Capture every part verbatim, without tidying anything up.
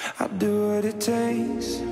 I'll do what it takes.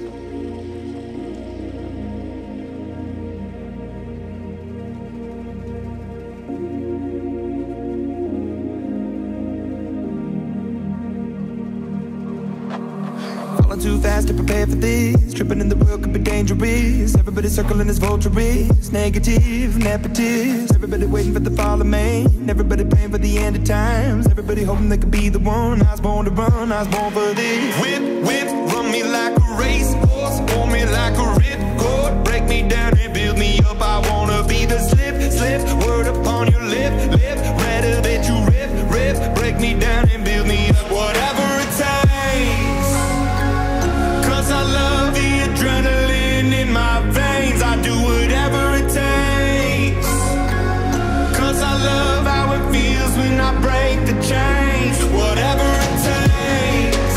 Falling too fast to prepare for this. Tripping in the world could be dangerous. Everybody circling as vultures. Negative, nepotist. Everybody waiting for the fall of man. Everybody praying for the end of times. Everybody hoping they could be the one. I was born to run, I was born for this. Whip, whip, run me like a racehorse. Hold me like a ripcord. Break me down and build me up. I wanna be the slip, slip. Word upon your lip, lip. Rather that you rip, rip. Break me down and build me up. Whatever it takes. I love the adrenaline in my veins. I do whatever it takes. Cause I love how it feels when I break the chains. Whatever it takes.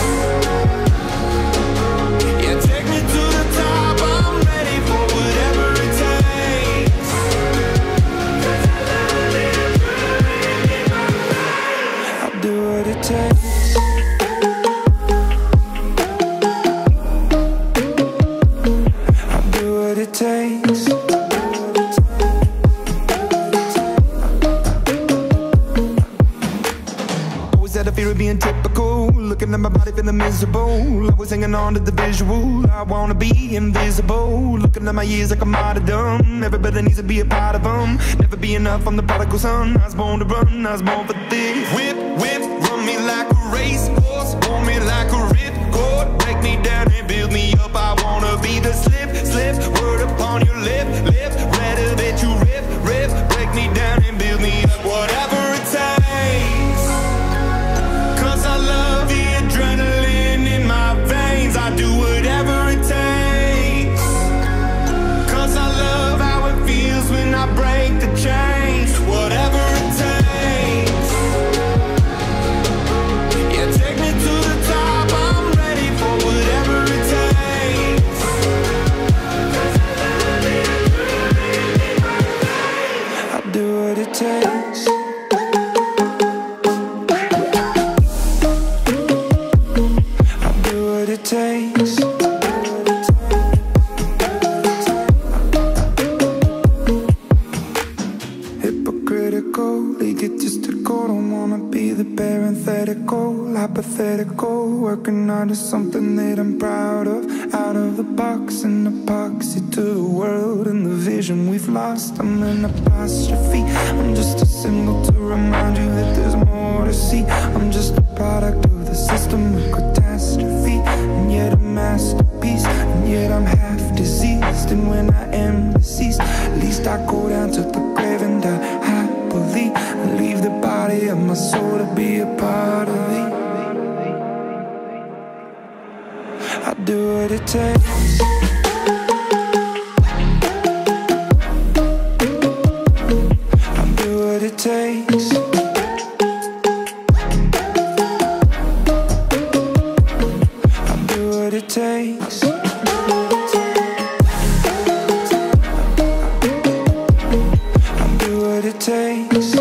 Yeah, take me to the top. I'm ready for whatever it takes. Cause I love the adrenaline in my veins. I'll do what it takes. It takes. Always had a fear of being typical. Looking at my body feeling miserable. Always hanging on to the visual. I wanna be invisible. Looking at my years like I'm martyrdom. Everybody needs to be a part of them. Never be enough, I'm the prodigal son. I was born to run, I was born for this. Whip, whip, run me like a racehorse. Hold me like a ripcord. Break me down and build me up. I wanna be the slip, slip. Word upon your lip, lip. Rather that you rip, rip. Break me down and build me up. Whatever it takes. Cause I love the adrenaline in my veins. I do whatever it takes. Cause I love how it feels when I break the chains. Whatever it takes. Yeah, take me to the top. I'm ready for whatever it takes. Cause I love the adrenaline in my veins. I'll do what it takes. I'll do what it takes. Hypocritical, egotistical. Don't wanna be the parenthetical, hypothetical. Working on something that I'm proud of. Out of the box, an epoxy to the world and the vision we've lost. I'm an apostrophe. I'm just a symbol to remind you that there's more to see. I'm just a product of the system of catastrophe, and yet a masterpiece. And yet I'm half diseased, and when I am deceased, at least I go down to the grave and die happily, and leave the body of my soul to be a part of me. I do what it takes. I do what it takes. I do what it takes. I do what it takes.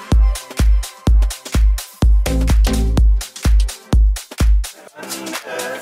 Yeah.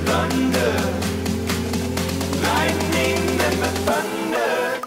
thunder, lightning and the thunder.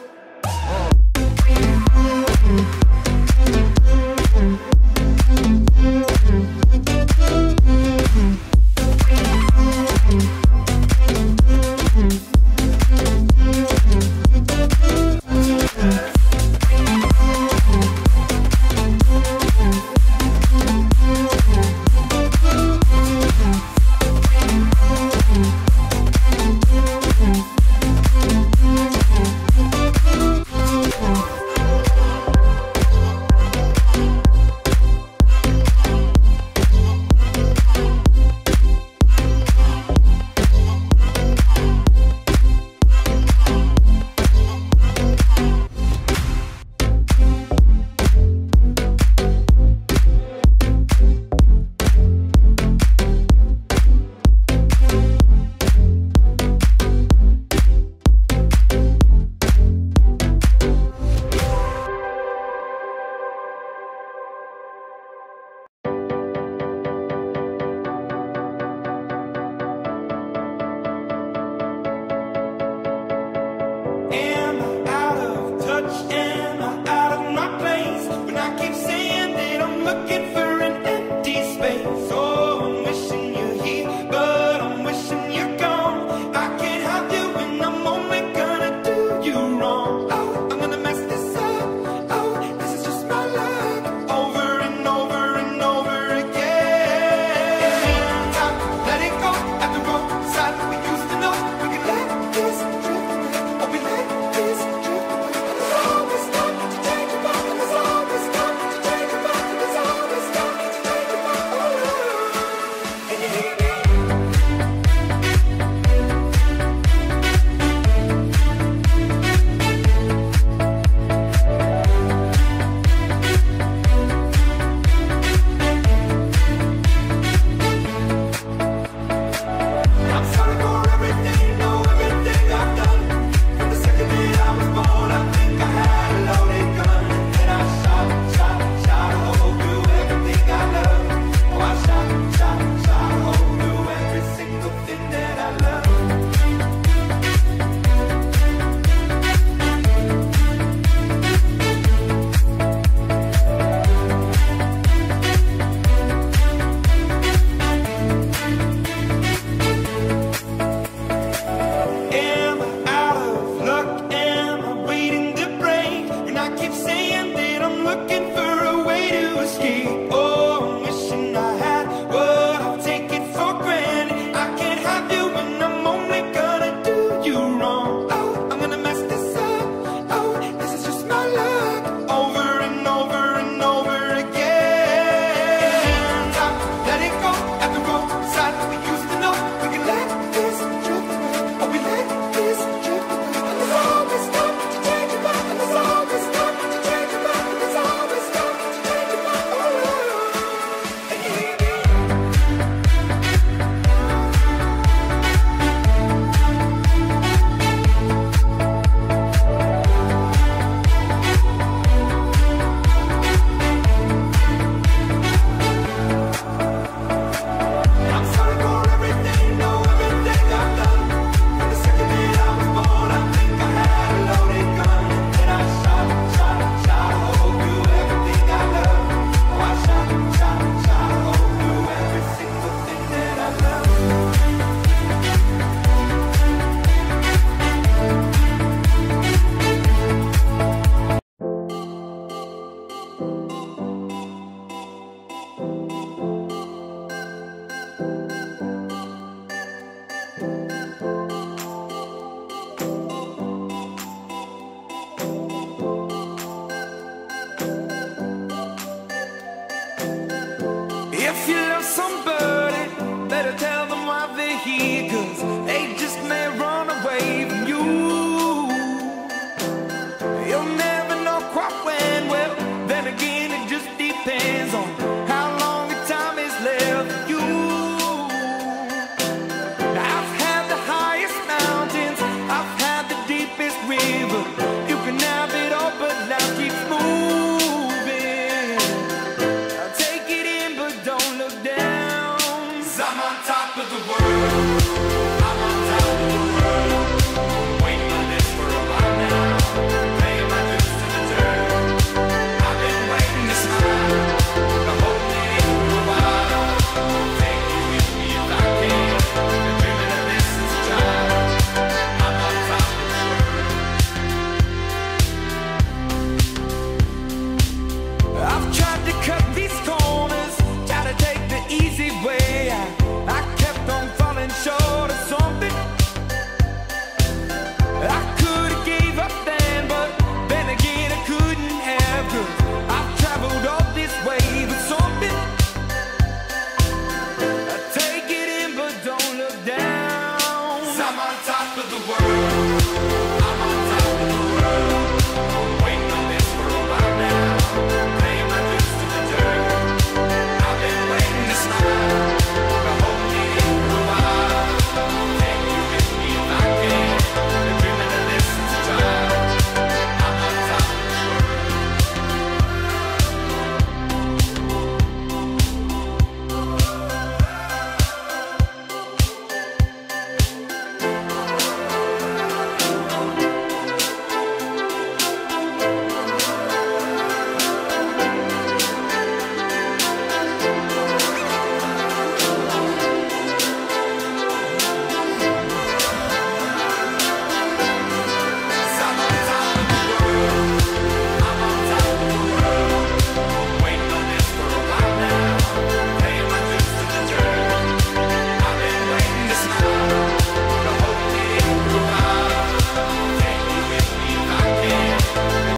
I'm on top of the world.